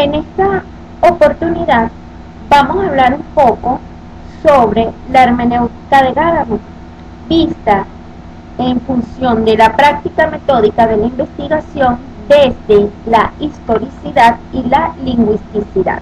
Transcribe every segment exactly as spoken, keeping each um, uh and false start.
En esta oportunidad vamos a hablar un poco sobre la hermenéutica de Gadamer, vista en función de la práctica metódica de la investigación desde la historicidad y la lingüisticidad.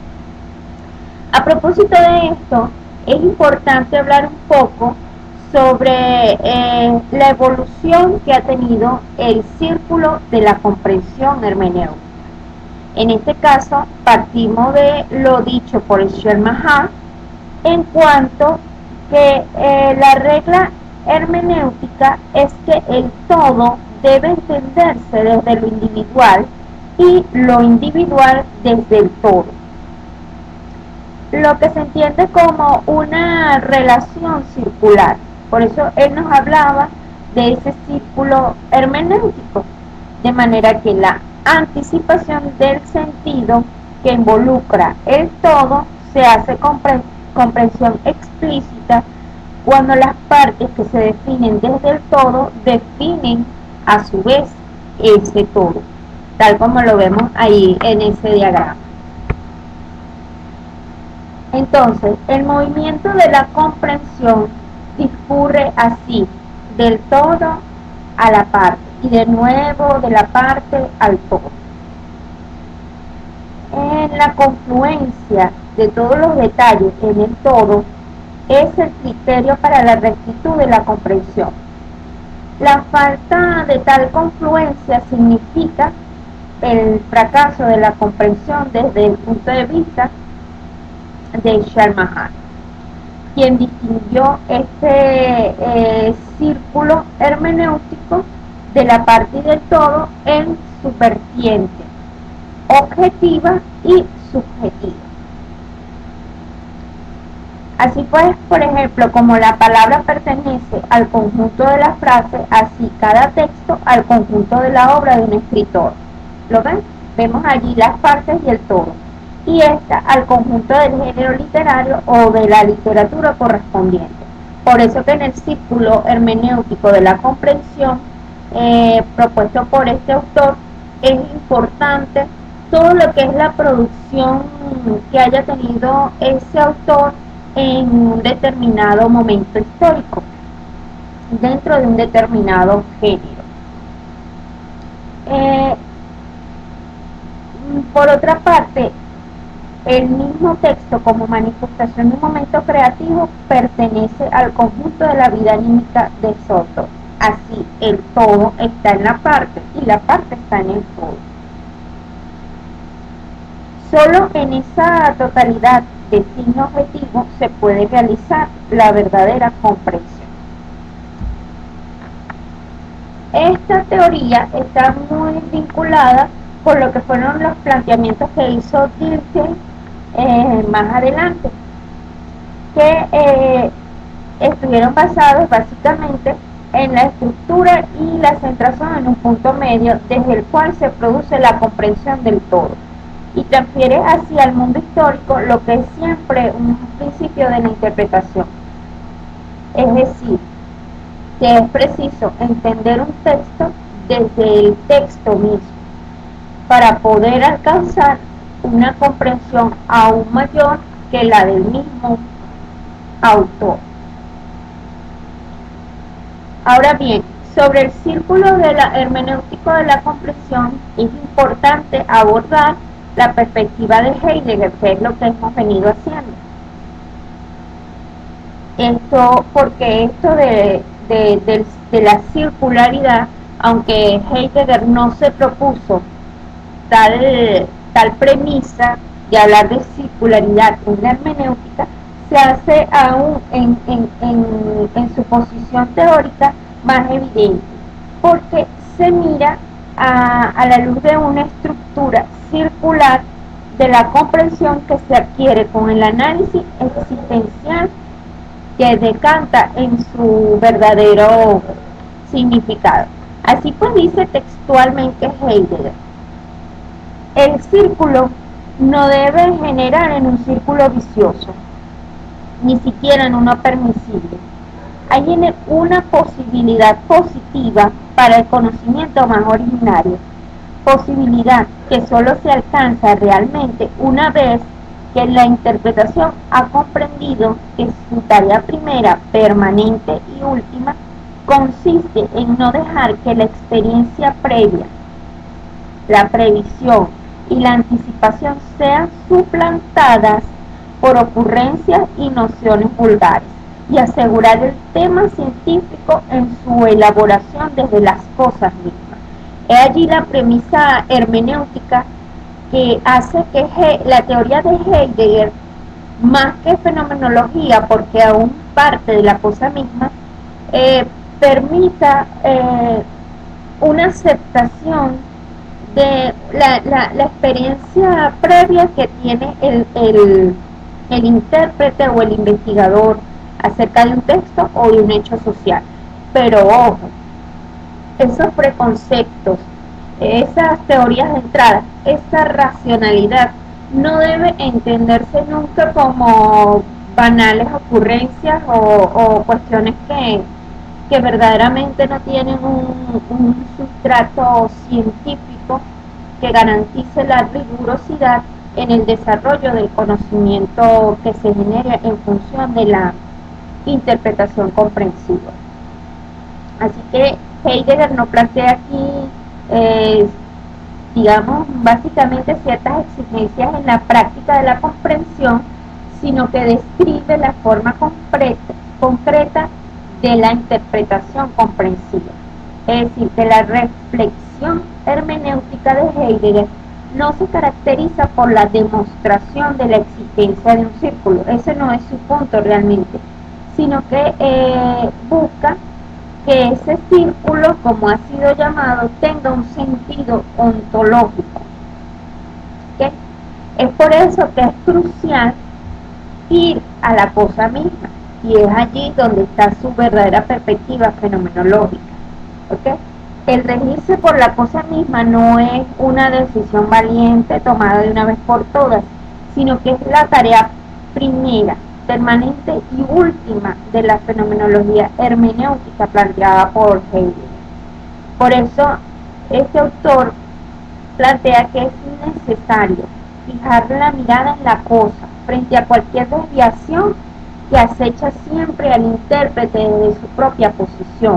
A propósito de esto, es importante hablar un poco sobre eh, la evolución que ha tenido el círculo de la comprensión hermenéutica. En este caso, partimos de lo dicho por Shermaha en cuanto que eh, la regla hermenéutica es que el todo debe entenderse desde lo individual y lo individual desde el todo. Lo que se entiende como una relación circular. Por eso él nos hablaba de ese círculo hermenéutico, de manera que la anticipación del sentido que involucra el todo se hace compre comprensión explícita cuando las partes que se definen desde el todo definen a su vez ese todo, tal como lo vemos ahí en ese diagrama. Entonces, el movimiento de la comprensión discurre así, del todo a la parte, y de nuevo de la parte al todo. En la confluencia de todos los detalles en el todo es el criterio para la rectitud de la comprensión. La falta de tal confluencia significa el fracaso de la comprensión desde el punto de vista de Shermaha, quien distinguió este eh, círculo hermenéutico de la parte y del todo en su vertiente objetiva y subjetiva. Así pues, por ejemplo, como la palabra pertenece al conjunto de la frase, así cada texto al conjunto de la obra de un escritor. ¿Lo ven? Vemos allí las partes y el todo. Y esta al conjunto del género literario o de la literatura correspondiente. Por eso que en el círculo hermenéutico de la comprensión eh, propuesto por este autor es importante todo lo que es la producción que haya tenido ese autor en un determinado momento histórico, dentro de un determinado género. Eh, por otra parte, el mismo texto como manifestación de un momento creativo pertenece al conjunto de la vida anímica de ese autor. Así, el todo está en la parte y la parte está en el todo. Solo en esa totalidad de signo objetivo se puede realizar la verdadera comprensión. Esta teoría está muy vinculada con lo que fueron los planteamientos que hizo Dilthey eh, más adelante, que eh, estuvieron basados básicamente en la estructura y la centración en un punto medio desde el cual se produce la comprensión del todo y transfiere hacia el mundo histórico lo que es siempre un principio de la interpretación. Es decir, que es preciso entender un texto desde el texto mismo para poder alcanzar una comprensión aún mayor que la del mismo autor. Ahora bien, sobre el círculo de la hermenéutico de la comprensión es importante abordar la perspectiva de Heidegger, que es lo que hemos venido haciendo. Esto, porque esto de, de, de, de la circularidad, aunque Heidegger no se propuso tal, tal premisa de hablar de circularidad en la hermenéutica, se hace aún en, en, en, en su posición teórica más evidente, porque se mira a, a la luz de una estructura circular de la comprensión que se adquiere con el análisis existencial que decanta en su verdadero significado. Así pues dice textualmente Heidegger: el círculo no debe generar en un círculo vicioso, ni siquiera en uno permisible. Hay una posibilidad positiva para el conocimiento más originario, posibilidad que solo se alcanza realmente una vez que la interpretación ha comprendido que su tarea primera, permanente y última consiste en no dejar que la experiencia previa, la previsión y la anticipación sean suplantadas por ocurrencias y nociones vulgares, y asegurar el tema científico en su elaboración desde las cosas mismas. Es allí la premisa hermenéutica que hace que He la teoría de Heidegger, más que fenomenología, porque aún parte de la cosa misma, eh, permita eh, una aceptación de la, la, la experiencia previa que tiene el, el, el intérprete o el investigador acerca de un texto o de un hecho social. Pero ojo, esos preconceptos, esas teorías de entrada, esa racionalidad no debe entenderse nunca como banales ocurrencias o, o cuestiones que, que verdaderamente no tienen un, un sustrato científico que garantice la rigurosidad en el desarrollo del conocimiento que se genere en función de la interpretación comprensiva. Así que Heidegger nos plantea aquí, eh, digamos, básicamente ciertas exigencias en la práctica de la comprensión, sino que describe la forma concreta, concreta de la interpretación comprensiva. Es decir, que la reflexión hermenéutica de Heidegger no se caracteriza por la demostración de la existencia de un círculo, ese no es su punto realmente, sino que eh, busca que ese círculo, como ha sido llamado, tenga un sentido ontológico. ¿Okay? Es por eso que es crucial ir a la cosa misma, y es allí donde está su verdadera perspectiva fenomenológica. ¿Okay? El regirse por la cosa misma no es una decisión valiente tomada de una vez por todas, sino que es la tarea primera, permanente y última de la fenomenología hermenéutica planteada por Heidegger. Por eso, este autor plantea que es necesario fijar la mirada en la cosa frente a cualquier desviación que acecha siempre al intérprete desde su propia posición.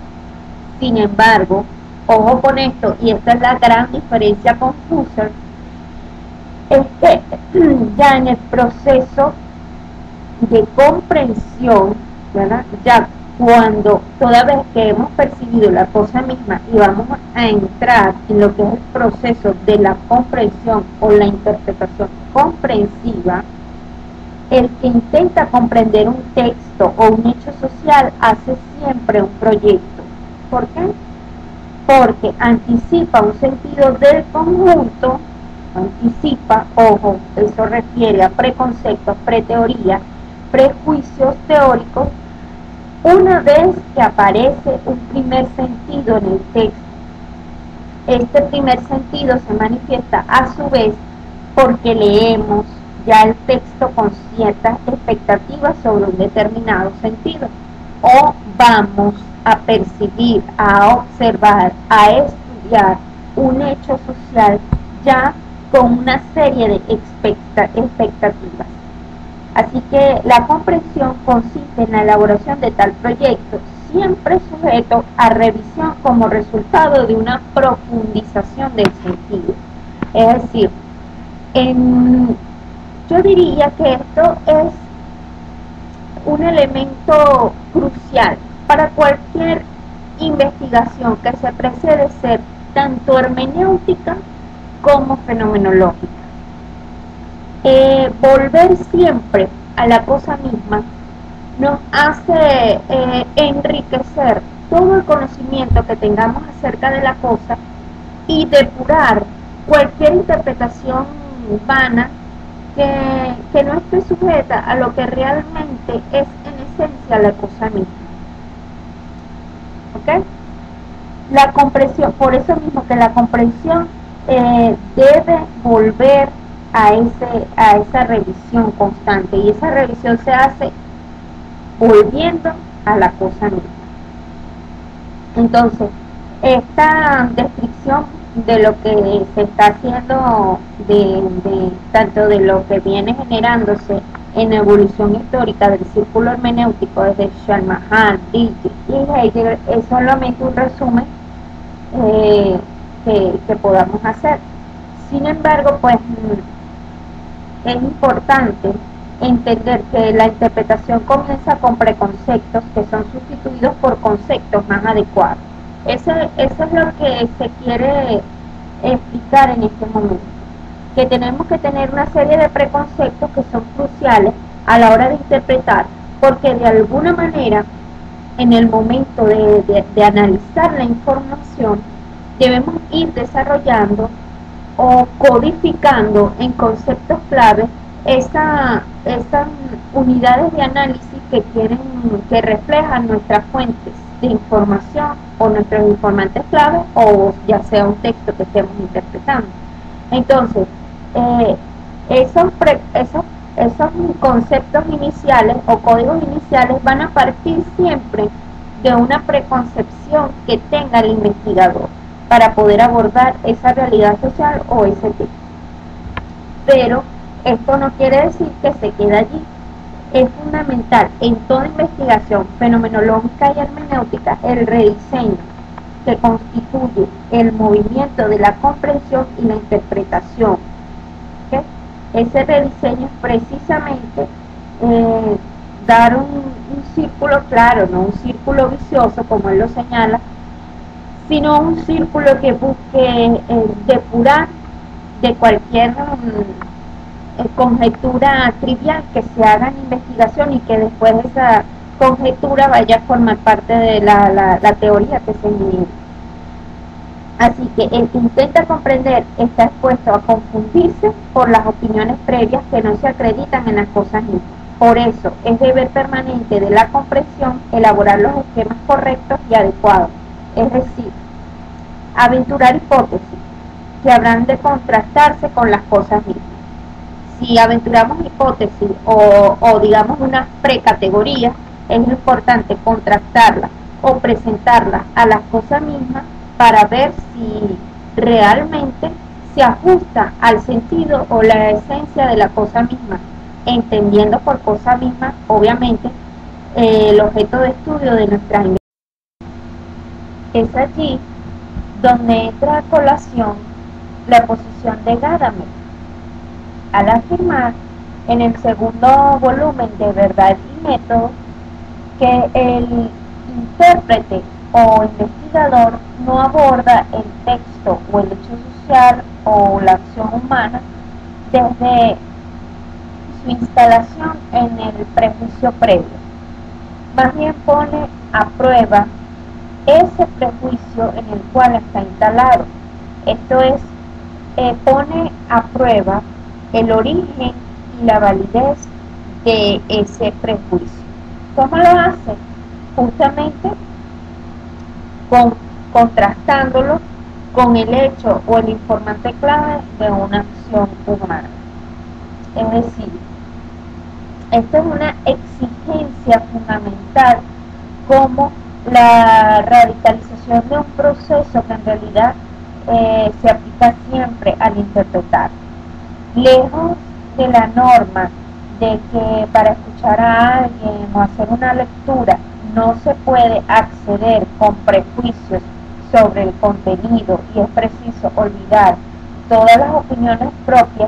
Sin embargo, ojo con esto, y esta es la gran diferencia con Husserl, es que ya en el proceso de comprensión, ¿verdad? Ya cuando toda vez que hemos percibido la cosa misma y vamos a entrar en lo que es el proceso de la comprensión o la interpretación comprensiva, el que intenta comprender un texto o un hecho social hace siempre un proyecto. ¿Por qué? Porque anticipa un sentido del conjunto, anticipa, ojo, eso refiere a preconceptos, preteoría, prejuicios teóricos, una vez que aparece un primer sentido en el texto. Este primer sentido se manifiesta a su vez porque leemos ya el texto con ciertas expectativas sobre un determinado sentido, o vamos a percibir, a observar, a estudiar un hecho social ya con una serie de expectativas. Así que la comprensión consiste en la elaboración de tal proyecto, siempre sujeto a revisión como resultado de una profundización del sentido. Es decir, en, yo diría que esto es un elemento crucial para cualquier investigación que se precede de ser tanto hermenéutica como fenomenológica. Eh, volver siempre a la cosa misma nos hace eh, enriquecer todo el conocimiento que tengamos acerca de la cosa y depurar cualquier interpretación vana que, que no esté sujeta a lo que realmente es en esencia la cosa misma. ¿Ok? La comprensión, por eso mismo que la comprensión eh, debe volver a, ese, a esa revisión constante, y esa revisión se hace volviendo a la cosa misma. Entonces, esta descripción de lo que se está haciendo, de, de tanto de lo que viene generándose en la evolución histórica del círculo hermenéutico desde Chalmers, Dicke y Heidegger, es solamente un resumen eh, que, que podamos hacer. Sin embargo, pues es importante entender que la interpretación comienza con preconceptos que son sustituidos por conceptos más adecuados. Eso, eso es lo que se quiere explicar en este momento, que tenemos que tener una serie de preconceptos que son cruciales a la hora de interpretar, porque de alguna manera en el momento de, de, de analizar la información debemos ir desarrollando o codificando en conceptos claves esa, esas unidades de análisis que tienen, que reflejan nuestras fuentes de información o nuestros informantes claves, o ya sea un texto que estemos interpretando. Entonces, eh, esos, pre, esos, esos conceptos iniciales o códigos iniciales van a partir siempre de una preconcepción que tenga el investigador para poder abordar esa realidad social o ese texto. Pero esto no quiere decir que se quede allí. Es fundamental en toda investigación fenomenológica y hermenéutica el rediseño, que constituye el movimiento de la comprensión y la interpretación. ¿Okay? Ese rediseño es precisamente eh, dar un, un círculo claro, no un círculo vicioso como él lo señala, sino un círculo que busque eh, depurar de cualquier um, conjetura trivial que se haga en investigación y que después de esa conjetura vaya a formar parte de la, la, la teoría que se genera. Así que el que intenta comprender está expuesto a confundirse por las opiniones previas que no se acreditan en las cosas mismas. Por eso es deber permanente de la comprensión elaborar los esquemas correctos y adecuados, es decir, aventurar hipótesis que habrán de contrastarse con las cosas mismas. Si aventuramos hipótesis o, o digamos unas precategorías, es importante contrastarlas o presentarlas a las cosas mismas para ver si realmente se ajusta al sentido o la esencia de la cosa misma, entendiendo por cosa misma, obviamente, eh, el objeto de estudio de nuestras investigaciones. Es allí donde entra a colación la posición de Gadamer, al afirmar en el segundo volumen de Verdad y Método que el intérprete o investigador no aborda el texto o el hecho social o la acción humana desde su instalación en el prejuicio previo, más bien pone a prueba ese prejuicio en el cual está instalado. Esto es, eh, pone a prueba el origen y la validez de ese prejuicio. ¿Cómo lo hace? Justamente con, contrastándolo con el hecho o el informante clave de una acción humana. Es decir, esto es una exigencia fundamental como la radicalización de un proceso que en realidad eh, se aplica siempre al interpretar. Lejos de la norma de que para escuchar a alguien o hacer una lectura no se puede acceder con prejuicios sobre el contenido y es preciso olvidar todas las opiniones propias,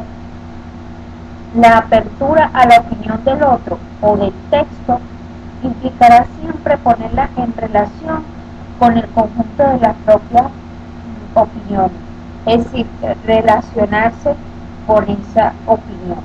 la apertura a la opinión del otro o del texto implicará siempre ponerla en relación con el conjunto de las propias opiniones, es decir, relacionarse con esa opinión.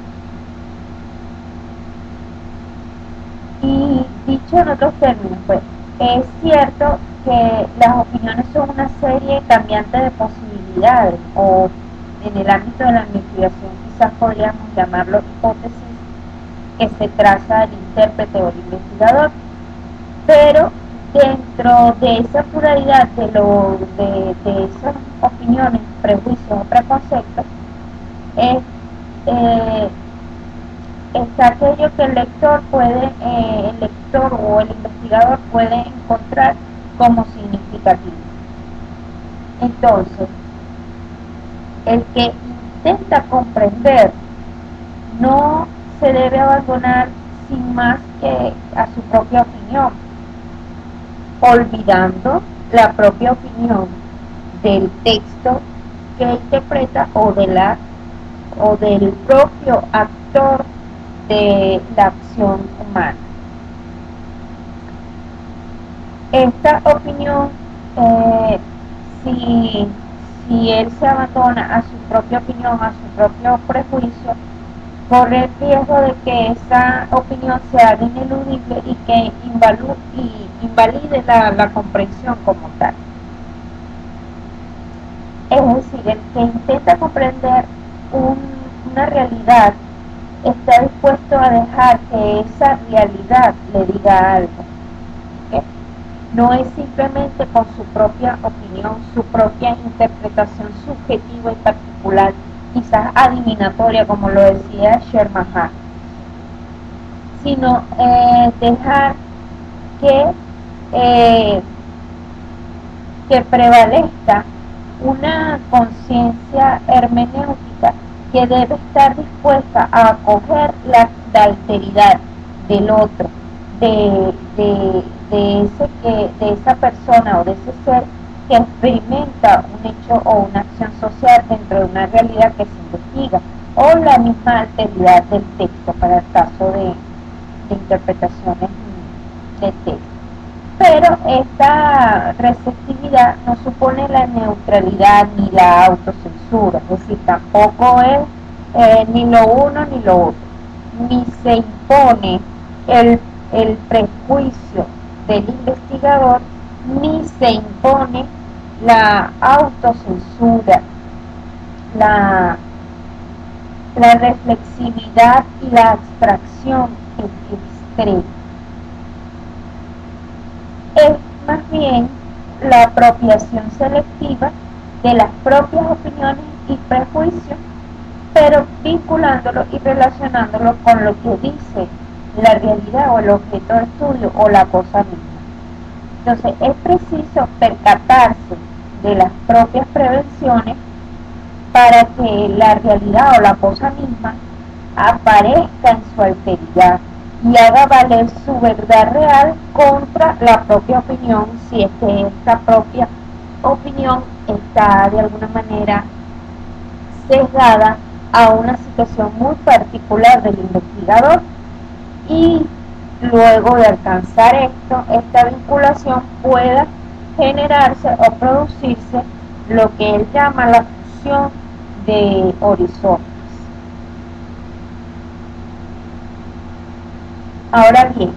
Y dicho en otros términos, pues, es cierto que las opiniones son una serie cambiante de posibilidades, o en el ámbito de la investigación quizás podríamos llamarlo hipótesis, que se traza el intérprete o el investigador, pero dentro de esa pluralidad de, lo, de, de esas opiniones, prejuicios o preconceptos, es, eh, está aquello que el lector puede, eh, el lector o el investigador puede encontrar como significativo. Entonces, El que intenta comprender no se debe abandonar sin más que a su propia opinión, olvidando la propia opinión del texto que interpreta o de la o del propio actor de la acción humana. Esta opinión, eh, si, si él se abandona a su propia opinión, a su propio prejuicio, corre el riesgo de que esa opinión se haga ineludible y que invalu y invalide la, la comprensión como tal. Es decir, el que intenta comprender un, una realidad está dispuesto a dejar que esa realidad le diga algo. ¿Okay? No es simplemente con su propia opinión, su propia interpretación subjetiva y particular, quizás adivinatoria, como lo decía Shermahan, sino eh, dejar que, eh, que prevalezca una conciencia hermenéutica que debe estar dispuesta a acoger la, la alteridad del otro, de, de, de, ese que, de esa persona o de ese ser que experimenta un hecho o una acción social dentro de una realidad que se investiga, o la misma alteridad del texto para el caso de, de interpretaciones de texto. Pero esta receptividad no supone la neutralidad ni la autocensura, es decir, tampoco es eh, ni lo uno ni lo otro, ni se impone el, el prejuicio del investigador, ni se impone la autocensura, la, la reflexividad y la abstracción extrema. Es más bien la apropiación selectiva de las propias opiniones y prejuicios, pero vinculándolo y relacionándolo con lo que dice la realidad o el objeto de estudio o la cosa misma. Entonces es preciso percatarse de las propias prevenciones para que la realidad o la cosa misma aparezca en su alteridad y haga valer su verdad real contra la propia opinión, si es que esta propia opinión está de alguna manera sesgada a una situación muy particular del investigador, y luego de alcanzar esto, esta vinculación pueda generarse o producirse lo que él llama la fusión de horizontes. Ahora bien,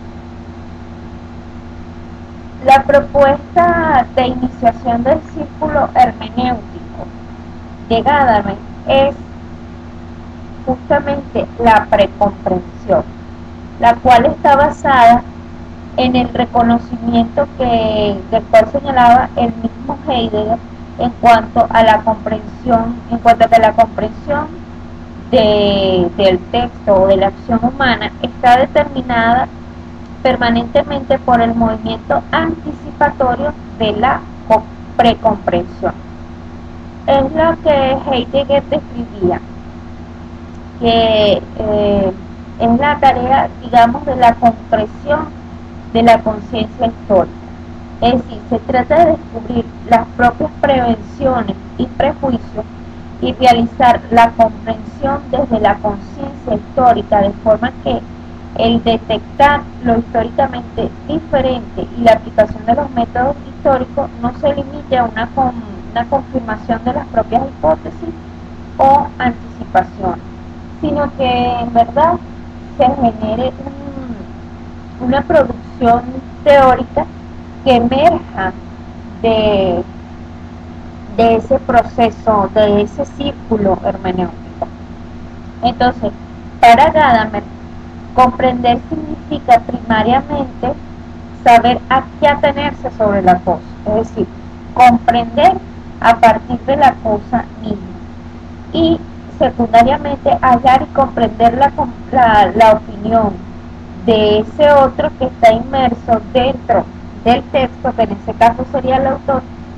la propuesta de iniciación del círculo hermenéutico de Gadamer es justamente la precomprensión, la cual está basada en el reconocimiento que, del cual señalaba el mismo Heidegger en cuanto a la comprensión, en cuanto a que la comprensión de, del texto o de la acción humana está determinada permanentemente por el movimiento anticipatorio de la precomprensión. Es lo que Heidegger describía, que eh, es la tarea, digamos, de la concreción de la conciencia histórica. Es decir, se trata de descubrir las propias prevenciones y prejuicios y realizar la comprensión desde la conciencia histórica, de forma que el detectar lo históricamente diferente y la aplicación de los métodos históricos no se limite a una, con, una confirmación de las propias hipótesis o anticipaciones, sino que en verdad se genere un, una producción teórica que emerja de, de ese proceso, de ese círculo hermenéutico. Entonces, para Gadamer, comprender significa primariamente saber a qué atenerse sobre la cosa, es decir, comprender a partir de la cosa misma, y secundariamente hallar y comprender la, la, la opinión de ese otro que está inmerso dentro del texto, que en ese caso sería el autor,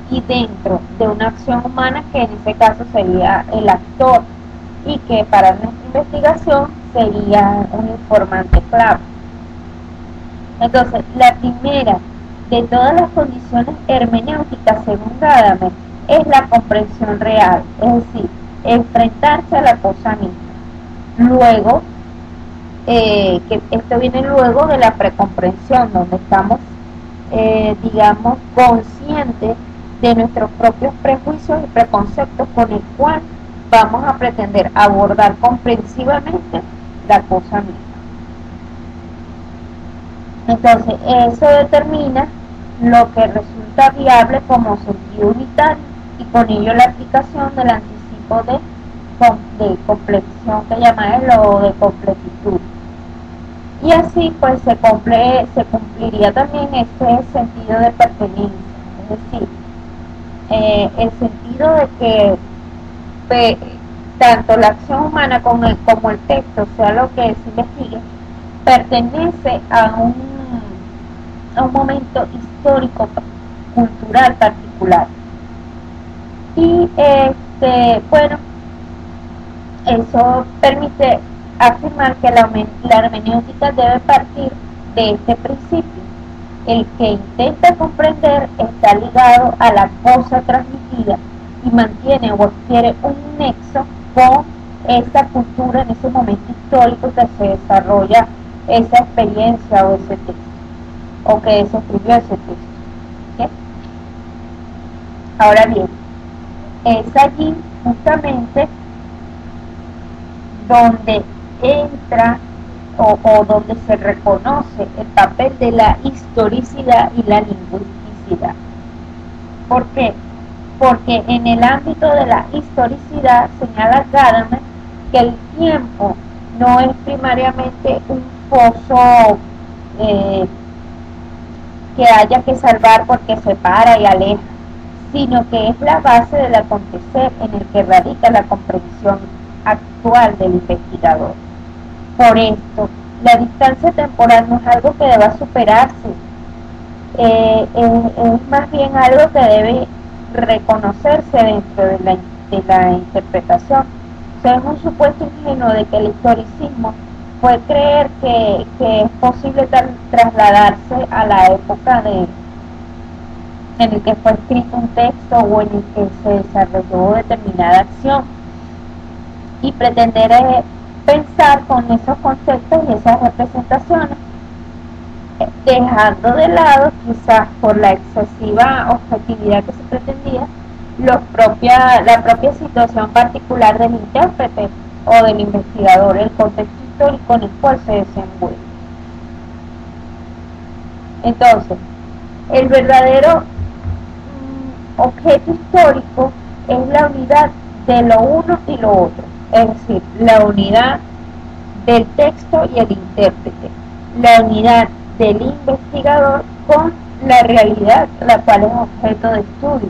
y dentro de una acción humana, que en este caso sería el actor, y que para nuestra investigación sería un informante clave. Entonces, la primera de todas las condiciones hermenéuticas, según Gadamer, es la comprensión real, es decir, enfrentarse a la cosa misma. Luego, eh, que esto viene luego de la precomprensión, donde estamos, eh, digamos, conscientes de nuestros propios prejuicios y preconceptos, con el cual vamos a pretender abordar comprensivamente la cosa misma. Entonces, eso determina lo que resulta viable como sentido unitario, y con ello la aplicación del anticipo de, de complexión, que llamáis lo de completitud. Y así pues se, cumple, se cumpliría también ese sentido de pertenencia, es decir, eh, el sentido de que pe, tanto la acción humana como el, como el texto, sea lo que se investigue, pertenece a un, a un momento histórico, cultural particular. Y este, bueno, eso permite afirmar que la, la hermenéutica debe partir de este principio: el que intenta comprender está ligado a la cosa transmitida y mantiene o adquiere un nexo con esa cultura en ese momento histórico que se desarrolla esa experiencia o ese texto, o que se escribió ese texto. ¿Okay? Ahora bien, es allí justamente donde entra o, o donde se reconoce el papel de la historicidad y la lingüisticidad. ¿Por qué? Porque en el ámbito de la historicidad señala Gadamer que el tiempo no es primariamente un pozo eh, que haya que salvar porque separa y aleja, sino que es la base del acontecer en el que radica la comprensión actual del investigador. Por esto, la distancia temporal no es algo que deba superarse, eh, es, es más bien algo que debe reconocerse dentro de la, de la interpretación. O sea, es un supuesto ingenuo de que el historicismo puede creer que, que es posible tra trasladarse a la época de, en el que fue escrito un texto o en el que se desarrolló determinada acción, y pretender eh, pensar con esos conceptos y esas representaciones, eh, dejando de lado, quizás por la excesiva objetividad que se pretendía, los propia, la propia situación particular del intérprete o del investigador, el contexto histórico en el cual se desenvuelve. Entonces, el verdadero mm, objeto histórico es la unidad de lo uno y lo otro, es decir, la unidad del texto y el intérprete, la unidad del investigador con la realidad, la cual es objeto de estudio.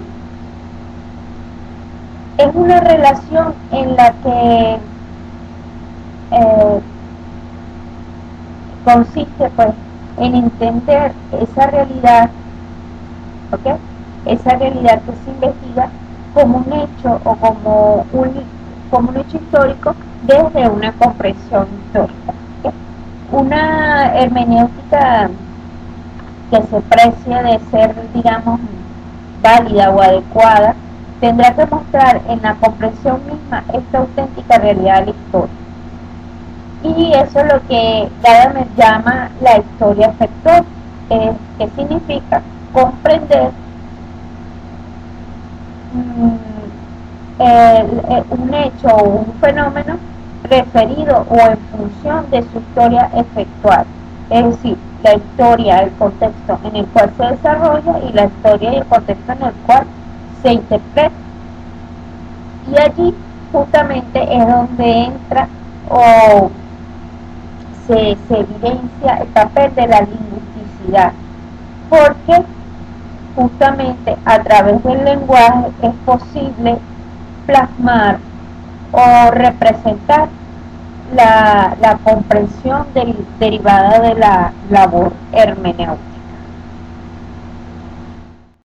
Es una relación en la que eh, consiste pues en entender esa realidad, ¿ok? Esa realidad que se investiga como un hecho o como un, como un hecho histórico desde una comprensión histórica. ¿Okay? Una hermenéutica que se precie de ser, digamos, válida o adecuada, tendrá que mostrar en la comprensión misma esta auténtica realidad de la historia. Y eso es lo que Gadamer llama la historia afectiva, eh, que significa comprender mm, el, el, un hecho o un fenómeno referido o en función de su historia efectual, es decir, la historia, el contexto en el cual se desarrolla y la historia y el contexto en el cual se interpreta. Y allí justamente es donde entra o se, se evidencia el papel de la lingüisticidad, porque justamente a través del lenguaje es posible plasmar o representar la, la comprensión del, derivada de la labor hermenéutica.